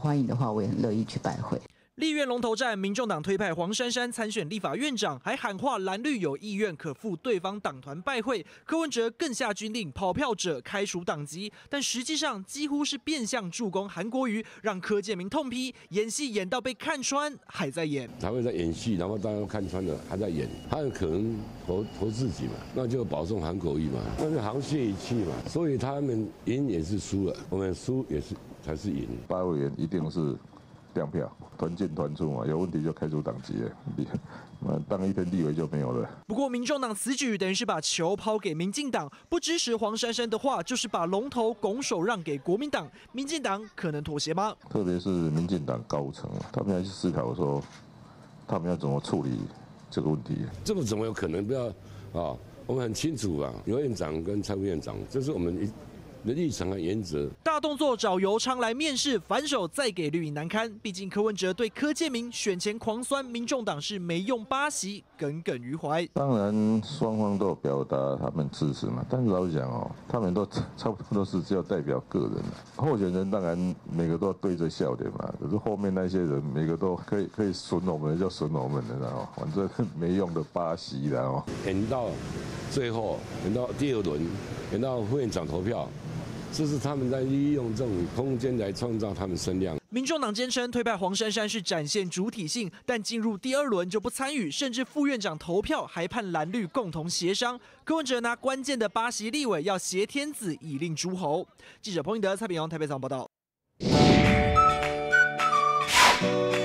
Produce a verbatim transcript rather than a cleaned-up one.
欢迎的话，我也很乐意去拜会。 立院龙头战，民众党推派黄珊珊参选立法院长，还喊话蓝绿有意愿可赴对方党团拜会。柯文哲更下军令，跑票者开除党籍，但实际上几乎是变相助攻韩国瑜，让柯建铭痛批演戏演到被看穿，还在演。 他会在演戏，然后大家看穿了还在演，他有可能投投自己嘛，那就保送韩国瑜嘛，那是沆瀣一气嘛，所以他们赢也是输了，我们输也是才是赢。 八委员一定是亮票。团进团出嘛，有问题就开除党籍了，那当一天立委就没有了。 不过，民众党此举等于是把球抛给民进党，不支持黄珊珊的话，就是把龙头拱手让给国民党。民进党可能妥协吗？ 特别是民进党高层，他们要去思考说，他们要怎么处理这个问题。 这个怎么有可能？不要啊，我们很清楚啊，刘院长跟蔡副院长，这是我们一。的立场和原则， 大动作找尤昌来面试，反手再给绿营难堪。毕竟柯文哲对柯建铭选前狂酸，民众党是没用八席，耿耿于怀。 当然，双方都有表达他们支持嘛，但是老实讲哦，他们都差不多都是只有代表个人候选人，当然每个都要对着笑点嘛。可是后面那些人，每个都可以可以损我们，就损我们的，然后反正没用的八席，然后演到最后，演到第二轮，演到副院长投票。这是他们在利用这种空间来创造他们声量。 民众党坚称推派黄珊珊是展现主体性，但进入第二轮就不参与，甚至副院长投票还盼蓝绿共同协商。柯文哲拿关键的八席立委要挟天子以令诸侯。记者彭英德、蔡炳荣台北早上报道。